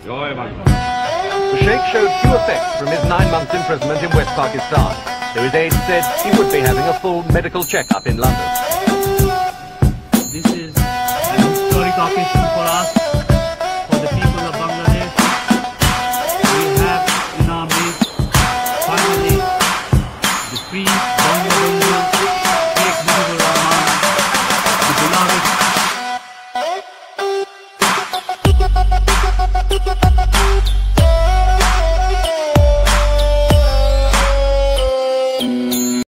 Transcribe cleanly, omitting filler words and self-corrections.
The Sheikh showed few effects from his 9 months imprisonment in West Pakistan, though his aides said he would be having a full medical checkup in London. This is an historic occasion for us, for the people of Bangladesh. We have in our midst, finally, the free Bangladeshi Sheikh Mujibur Rahman, the beloved.